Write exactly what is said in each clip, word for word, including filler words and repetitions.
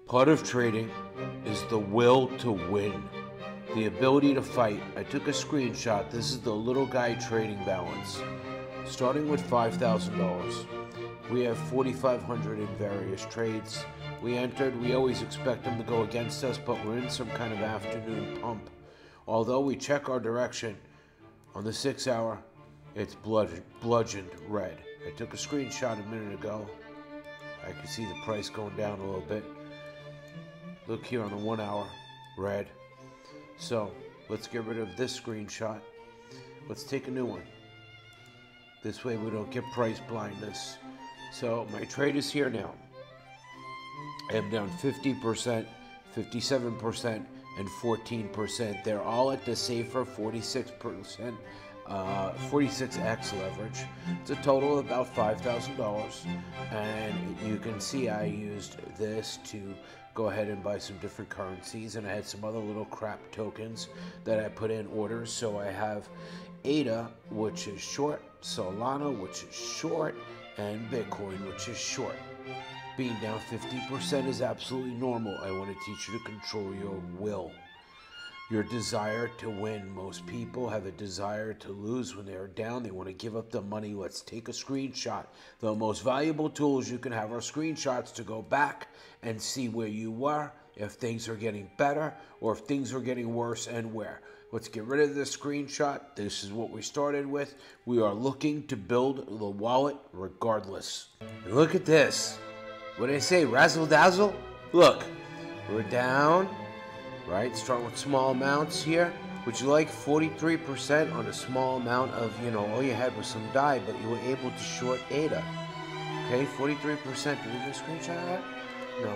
Part of trading is the will to win, the ability to fight. I took a screenshot. This is the little guy trading balance. Starting with five thousand dollars. We have forty-five hundred in various trades. We entered, we always expect them to go against us, but we're in some kind of afternoon pump. Although we check our direction on the six hour, it's bludgeoned, bludgeoned red. I took a screenshot a minute ago. I can see the price going down a little bit. Look here on the one hour, red. So let's get rid of this screenshot. Let's take a new one. This way we don't get price blindness. So my trade is here now. I am down fifty percent, fifty-seven percent, and fourteen percent. They're all at the safer forty-six percent, uh, forty-six X leverage. It's a total of about five thousand dollars. And you can see I used this to go ahead and buy some different currencies. And I had some other little crap tokens that I put in orders. So I have ADA, which is short, Solana, which is short, and Bitcoin, which is short. Being down fifty percent is absolutely normal. I want to teach you to control your will, your desire to win. Most people have a desire to lose when they are down. They want to give up the money. Let's take a screenshot. The most valuable tools you can have are screenshots to go back and see where you were, if things are getting better, or if things are getting worse and where. Let's get rid of this screenshot. This is what we started with. We are looking to build the wallet regardless. And look at this. What did I say? Razzle dazzle? Look, we're down, right? Starting with small amounts here. Would you like forty-three percent on a small amount of, you know, all you had was some D I, but you were able to short ADA. Okay, forty-three percent. Did we get a screenshot of that? No.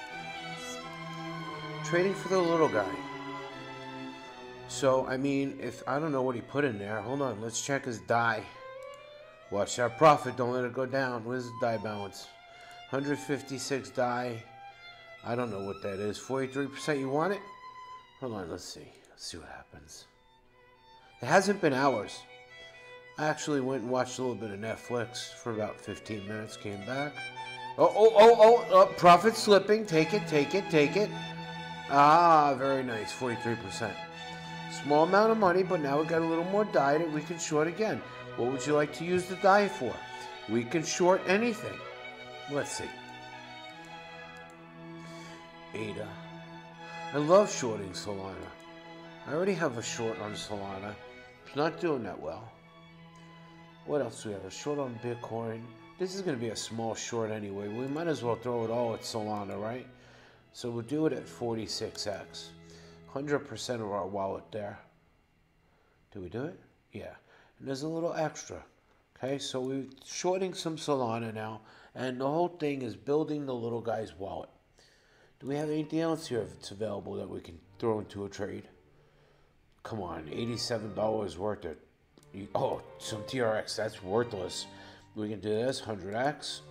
Trading for the little guy. So, I mean, if I don't know what he put in there. Hold on, let's check his D I. Watch that profit. Don't let it go down. Where's the D I balance? one hundred fifty-six D I. I don't know what that is. forty-three percent. You want it? Hold on. Let's see. Let's see what happens. It hasn't been hours. I actually went and watched a little bit of Netflix for about fifteen minutes. Came back. Oh, oh, oh, oh. oh profit slipping. Take it, take it, take it. Ah, very nice. forty-three percent. Small amount of money, but now we got a little more D I that we can short again. What would you like to use the D I for? We can short anything. Let's see. ADA. I love shorting Solana. I already have a short on Solana. It's not doing that well. What else do we have? A short on Bitcoin. This is going to be a small short anyway. We might as well throw it all at Solana, right? So we'll do it at forty-six X. one hundred percent of our wallet there. Do we do it? Yeah. And there's a little extra. Okay, so we're shorting some Solana now. And the whole thing is building the little guy's wallet. Do we have anything else here if it's available that we can throw into a trade? Come on, eighty-seven dollars worth of... Oh, some T R X, that's worthless. We can do this, one hundred X.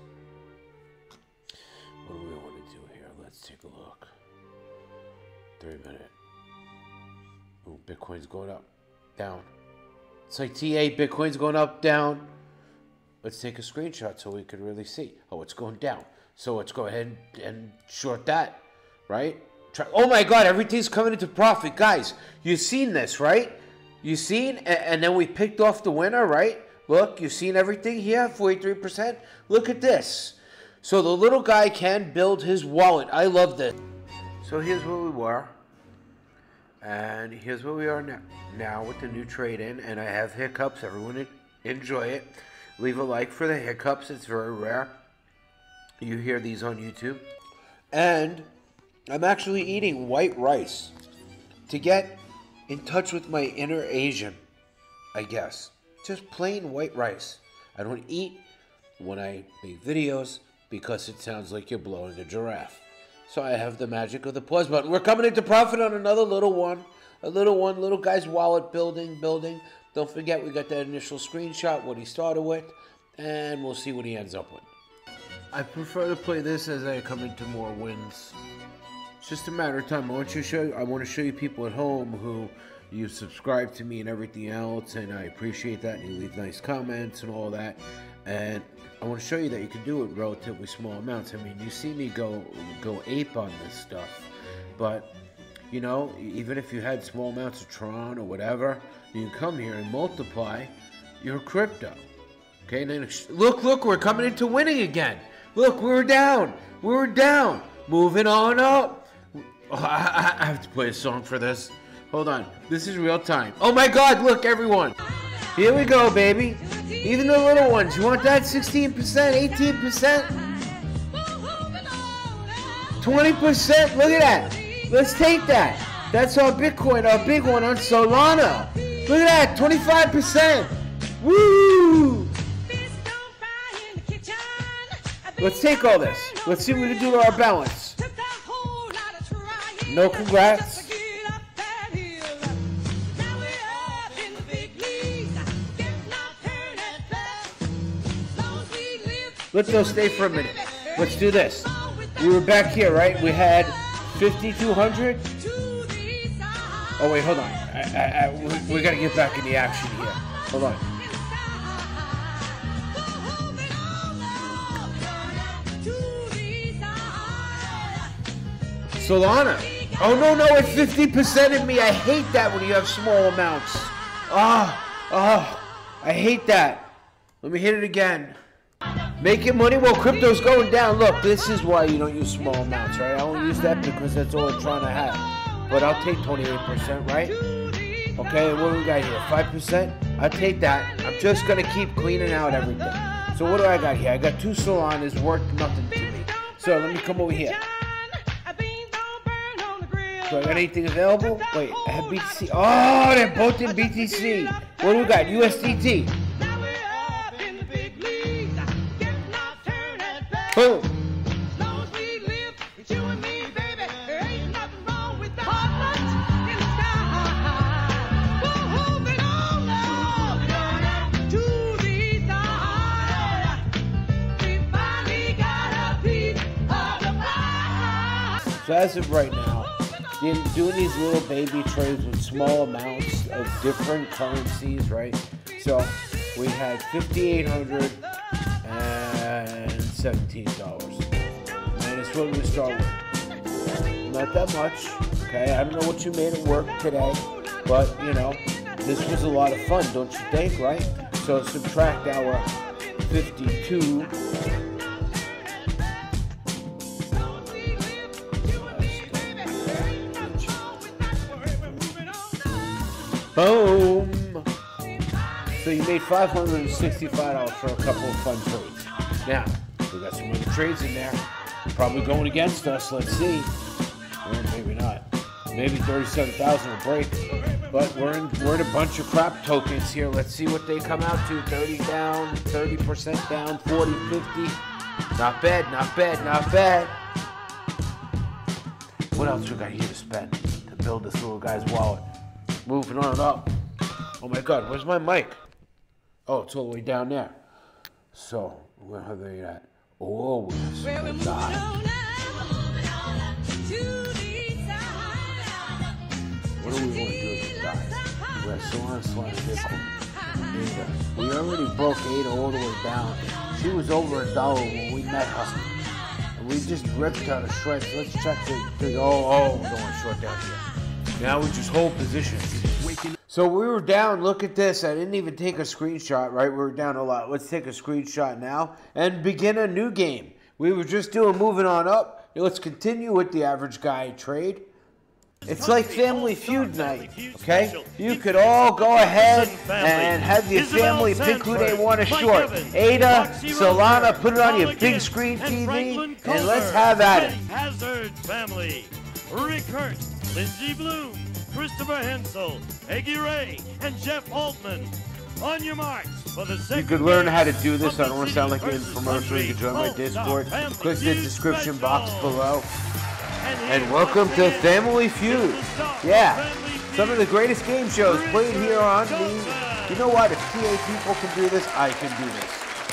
What do we want to do here? Let's take a look. Three minute. Ooh, Bitcoin's going up, down. It's like T A, Bitcoin's going up, down. Let's take a screenshot so we can really see. Oh, it's going down. So let's go ahead and short that, right? Try, oh my God, everything's coming into profit. Guys, you've seen this, right? You've seen, and, and then we picked off the winner, right? Look, you've seen everything here, forty-three percent. Look at this. So the little guy can build his wallet. I love this. So here's where we were. And here's where we are now, now with the new trade in. And I have hiccups. Everyone enjoy it. Leave a like for the hiccups. It's very rare. You hear these on YouTube. And I'm actually eating white rice to get in touch with my inner Asian, I guess. Just plain white rice. I don't eat when I make videos because it sounds like you're blowing a giraffe. So I have the magic of the pause button. We're coming into profit on another little one. A little one, little guy's wallet building, building. Don't forget we got that initial screenshot, what he started with, and we'll see what he ends up with. I prefer to play this as I come into more wins. It's just a matter of time. I want you to show I want to show you people at home who you subscribe to me and everything else, and I appreciate that, and you leave nice comments and all that. And I want to show you that you can do it relatively small amounts. I mean, you see me go go ape on this stuff, but you know, even if you had small amounts of Tron or whatever, you can come here and multiply your crypto. Okay, and then look, look, we're coming into winning again. Look, we were down, we were down, moving on up. Oh, I, I have to play a song for this. Hold on, this is real time. Oh my God, look, everyone. Here we go, baby. Even the little ones, you want that? sixteen percent, eighteen percent, twenty percent, look at that. Let's take that. That's our Bitcoin, our big one on Solana. Look at that, twenty-five percent. Woo! Let's take all this. Let's see what we can do to our balance. No congrats. Let's go stay for a minute. Let's do this. We were back here, right? We had fifty-two hundred. Oh wait, hold on. I, I, I, we, we gotta get back in the action here. Hold on. Solana. Oh no, no, it's fifty percent of me. I hate that when you have small amounts. Ah, oh, oh, I hate that. Let me hit it again. Making money while crypto's going down. Look, this is why you don't use small amounts, right? I only use that because that's all I'm trying to have. But I'll take twenty-eight percent, right? Okay, what do we got here? five percent? I'll take that. I'm just going to keep cleaning out everything. So what do I got here? I got two Solanas worth nothing to me. So let me come over here. So I got anything available? Wait, I have B T C. Oh, they're both in B T C. What do we got? U S D T. Boom. So as of right now, doing these little baby trades with small amounts of different currencies, right? So we had fifty-eight hundred and seventeen dollars. And it's what we start with. Not that much, okay? I don't know what you made it work today, but you know, this was a lot of fun, don't you think, right? So subtract our fifty-two. Boom! So you made five hundred sixty-five dollars for a couple of fun trades. Now, we got some other trades in there. Probably going against us, let's see. Or maybe not. Maybe thirty-seven thousand will break. But we're in, we're in a bunch of crap tokens here. Let's see what they come out to. thirty down, thirty percent down, forty, fifty. Not bad, not bad, not bad. What else we got here to spend to build this little guy's wallet? Moving on up. Oh my God, where's my mic? Oh, it's all the way down there. So, where are they at? Oh, we have some good guys. What do we want to do with the guys? We're at Solana slash Bitcoin. We already broke Ada all the way down. She was over a dollar when we met her. And we just ripped her to shreds. Let's check the, the oh, oh, we're going short down here. Now we just hold positions. So we were down, look at this. I didn't even take a screenshot, right? We were down a lot. Let's take a screenshot now and begin a new game. We were just doing moving on up. Now let's continue with the average guy trade. It's like Family Feud night, okay? You could all go ahead and have your family pick who they want to short. Ada, Solana, put it on your big screen T V, and let's have at it. Hazard family, Rick Hurt, Lindsey Bloom, Christopher Hensel, Eggy Ray, and Jeff Altman. On your marks for the second. You could learn how to do this. I don't want to sound like an infomercial. You can join my Discord. Click the description box below. And welcome to Family Feud. Yeah, some of the greatest game shows played here on the. You know what? If T A people can do this, I can do this.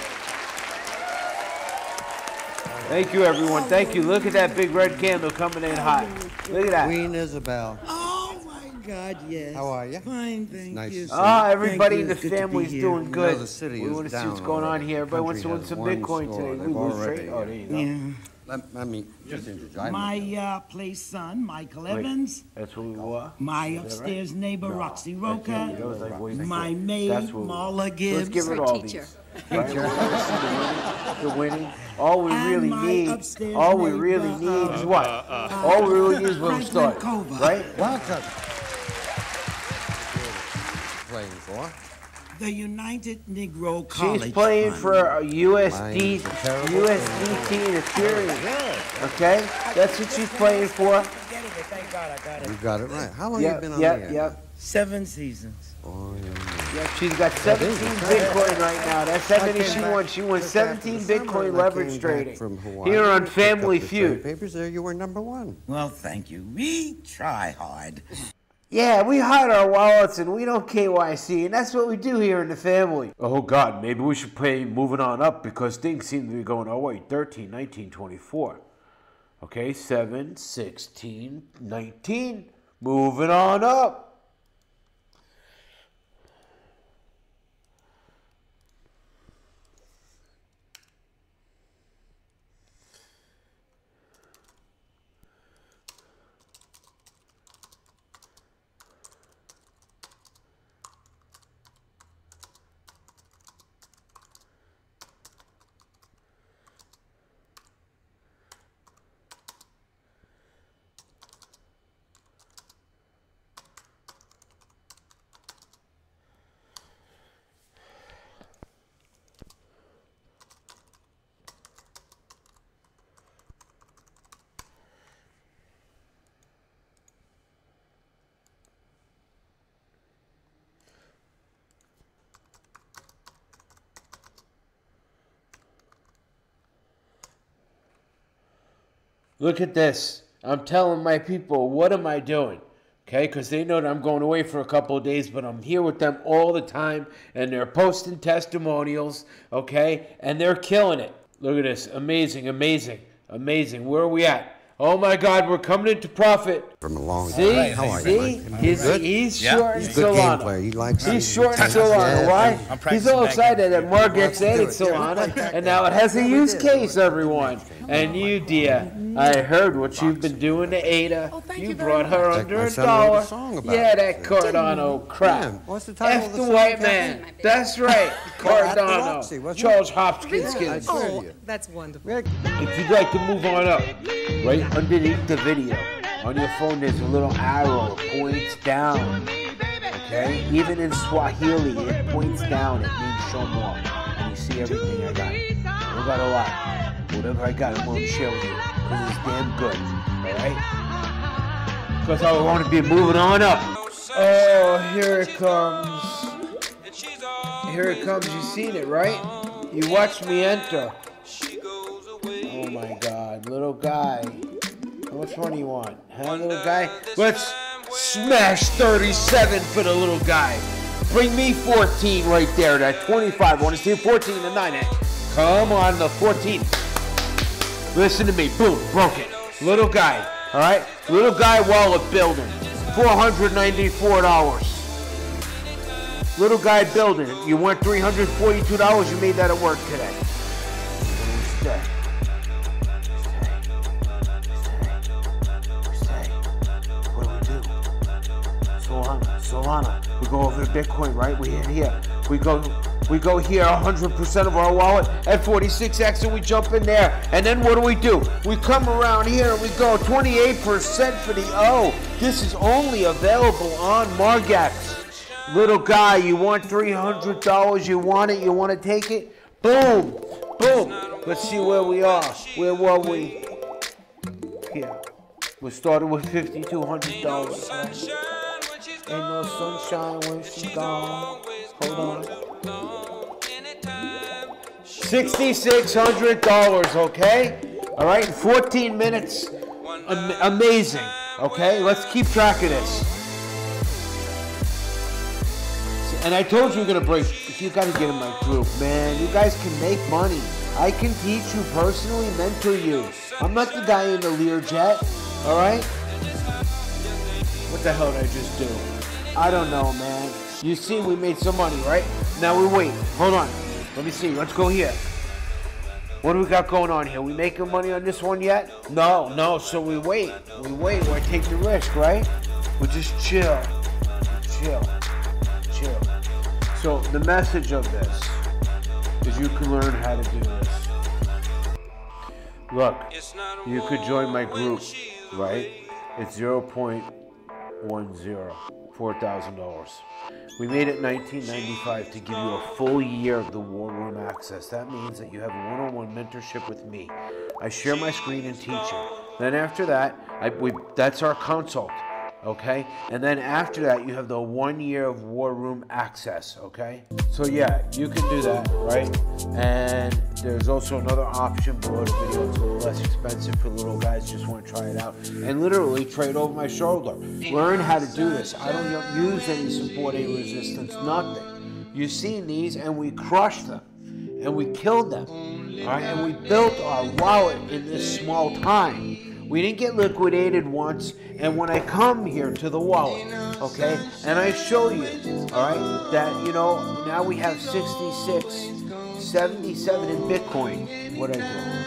Thank you, everyone. Thank you. Look at that big red candle coming in hot. Look at that. Queen Isabel. Oh my God, yes. How are you? Fine, thank nice you. Ah, everybody in Thank the you. It's good to family's be doing here. good. You know, the city we is want to see down what's going on already. here. Everybody wants to Country win some has one Bitcoin score. today. We They've lose already, straight. Oh, there you go. Yeah. Let, let me just introduce My uh, place son, Michael Wait, Evans. that's who we were? My Is that upstairs neighbor, No. Roxy That Roca. was like way before. My maid, That's what we were. Marla So let's Gibbs. give it Our all teacher. these. Right? We want to see the winning. The winning. All we And really my need, upstairs all we neighbor, really need uh, is what? uh, uh, all we really need is when we Franklin start. Cova. Right? Welcome. Playing for? The United Negro College She's playing Fund. for a U S D, Mine's terrible. U S D T and Ethereum. Okay? That's what she's playing for. Thank God I got it. You got it right. How long have you Yep, been on yep, the air? yep. Seven seasons. Oh, yeah. Yep, she's got That is seventeen incredible. Bitcoin right now. That's how I many came she back won. She won just after seventeen the summer, Bitcoin and I leverage came back trading. from Hawaii. Here on Picked up Family the Feud. trade papers there, you were number one. Well, thank you. We try hard. Yeah, we hide our wallets and we don't K Y C, and that's what we do here in the family. Oh God, maybe we should play moving on up because things seem to be going our way. thirteen, nineteen, twenty-four. Okay, seven, sixteen, nineteen. Moving on up. Look at this. I'm telling my people, what am I doing? Okay, because they know that I'm going away for a couple of days, but I'm here with them all the time, and they're posting testimonials, okay, and they're killing it. Look at this. Amazing, amazing, amazing. Where are we at? Oh, my God, we're coming into profit. From a long See? time. How are See? you, Mike? He's, Good? he's Yeah. short He's a good game Solana. player. He likes He's it. short Tennis, Solana. yeah. Why? I'm He's practicing all back excited that Mark Let's gets added do it. Yeah, Solana, right back and there. now it has a Yeah, we use did. case, everyone. And you, dear, I heard what you've been doing to Ada. Oh, thank You you very brought her much. under My a son wrote a dollar. song about Yeah, it. that Cardano crap. Yeah. What's the title F of the the song, white Kathy? man. That's right, Cardano. Roxy, wasn't it? Charles Hopkins. I swear to Oh, you. that's wonderful. Yeah. If you'd like to move on up, right underneath the video, on your phone there's a little arrow, it points down. Okay? Even in Swahili, it points down, it means show more. And you see everything I got. I don't got a lot. Whatever I got, I'm going to share with you. Because it's damn good. Alright? Because I want to be moving on up. Oh, here it comes. Here it comes. You seen it, right? You watched me enter. Oh my God, little guy. How much money you want? Huh, little guy? Let's smash thirty-seven for the little guy. Bring me fourteen right there. That twenty-five. I want to see fourteen to nine. Come on, the fourteen. Listen to me. Boom, broke it. Little guy. All right? Little guy wallet building. four hundred ninety-four dollars. Little guy building it. You went three hundred forty-two dollars. You made that at work today. Stay. What do we do? Solana, Solana. We go over to Bitcoin, right? We hit here. We go, we go here. one hundred percent of our wallet at forty-six X, and we jump in there. And then what do we do? We come around here and we go twenty-eight percent for the O. This is only available on Margex. Little guy, you want three hundred dollars? You want it? You want to take it? Boom, boom. Let's see where we are. Where were we? Here. We started with fifty-two hundred dollars. Ain't no sunshine when she's gone. Hold on. sixty-six hundred dollars, okay? All right, in fourteen minutes. Am- amazing, okay? Let's keep track of this. And I told you we're going to break. You got to get in my group, man. You guys can make money. I can teach you personally, mentor you. I'm not the guy in the Learjet, all right? What the hell did I just do? I don't know, man. You see, we made some money, right? Now we wait. Hold on. Let me see. Let's go here. What do we got going on here? We making money on this one yet? No, no. So we wait. We wait. We take the risk, right? We just chill. Chill. Chill. So the message of this is you can learn how to do this. Look, you could join my group, right? It's zero point one zero, four thousand dollars. We made it nineteen ninety-five to give you a full year of the War Room access. That means that you have one-on-one mentorship with me. I share my screen and teach you. Then after that, I, we, that's our consult, okay? And then after that, you have the one year of War Room access, okay? So yeah, you can do that, right? And there's also another option below the video. It's a little less expensive for little guys just want to try it out. And literally trade over my shoulder. Learn how to do this. I don't use any support, any resistance, nothing. You've seen these and we crushed them. And we killed them. All right? And we built our wallet in this small time. We didn't get liquidated once. And when I come here to the wallet, okay, and I show you, all right, that, you know, now we have sixty-six, seventy-seven in Bitcoin. What I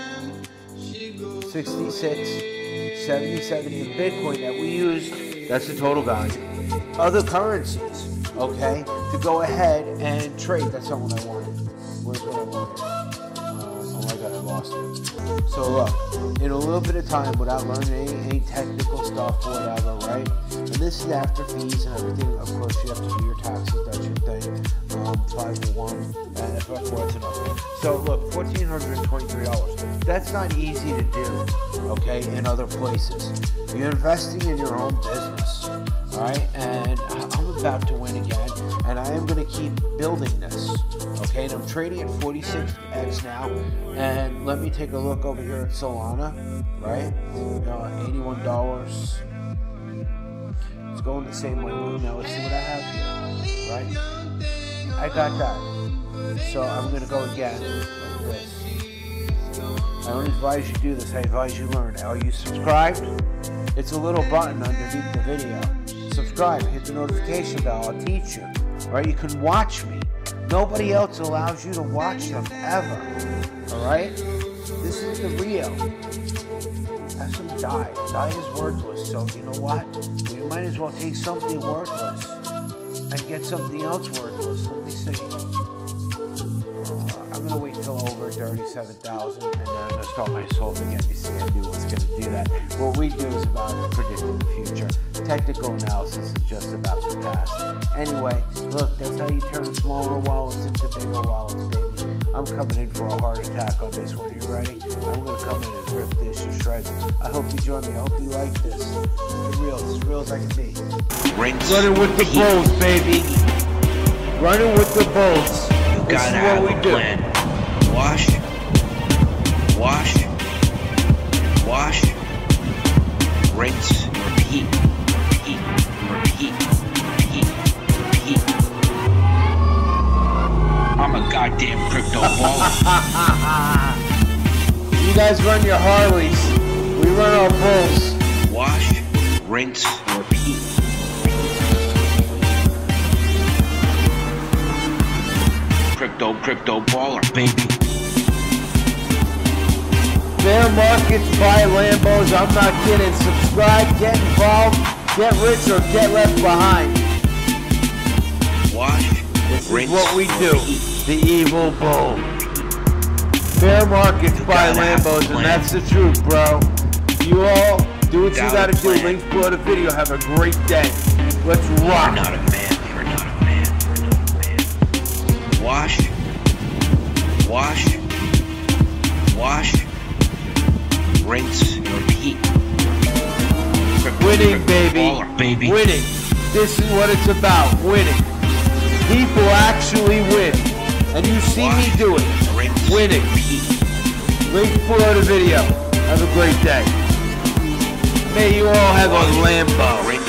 do? sixty-six, seventy-seven in Bitcoin that we use. That's the total value. Other currencies, okay, to go ahead and trade. That's not what I wanted. Where's what I wanted? Uh, oh my God, I lost it. So look, in a little bit of time, without learning any, any technical stuff or whatever, right? And this is after fees and everything. Of course, you have to do your taxes. That's your thing. Um, five oh one, and F F four, it's enough. So look, one thousand four hundred twenty-three dollars. That's not easy to do, okay, in other places. You're investing in your own business, all right? And I'm about to win again, and I am going to keep building this, okay? And I'm trading at forty-six X now, and let me take a look over here at Solana, right? Uh, eighty-one dollars. It's going the same way. Now let's see what I have here, right? I got that. So I'm going to go again like this. I don't advise you do this. I advise you learn. Are you subscribed? It's a little button underneath the video. Subscribe. Hit the notification bell. I'll teach you. All right? You can watch me. Nobody else allows you to watch them ever. All right? This is the real. Have some dye. Dye is worthless. So you know what? We might as well take something worthless and get something else worthless. Let me see. Uh, I'm going to wait till over thirty-seven thousand and then I'm going to start myself again to see I do what's going to do that. What we do is about predicting the future. Technical analysis is just about the past. Anyway, look, that's how you turn smaller wallets into bigger wallets, baby. I'm coming in for a heart attack on this one. You ready? I'm going to come in and rip this to shreds. I hope you join me. I hope you like this. It's real. It's as real as I can be. Rinse. Running with the bulls, baby. Running with the bulls. You This gotta is have what a we do. plan. Wash, wash, wash, rinse, repeat, repeat, repeat, repeat, repeat. I'm a goddamn crypto baller. You guys run your Harleys. We run our bulls. Wash, rinse, repeat. Crypto, crypto baller, baby. Bear markets, buy Lambos. I'm not kidding. Subscribe, get involved, get rich or get left behind. Wash, This rinse, is what we do. repeat. The evil bull. Bear markets, You buy gotta have a Lambos, and plan. that's the truth, bro. You all do what you Gotta gotta do. plan. Links below the video. Have a great day. Let's You're rock. not a man, you're not a man, you're not a man. Wash, wash, wash, rinse, repeat. Crypto, Winning, crypto baby. baller, baby. Winning. This is what it's about. Winning. People actually win. And you see me Wash, do it. rinse, Winning. repeat. Link below the video. Have a great day. May you all have a Lambo. Rinse,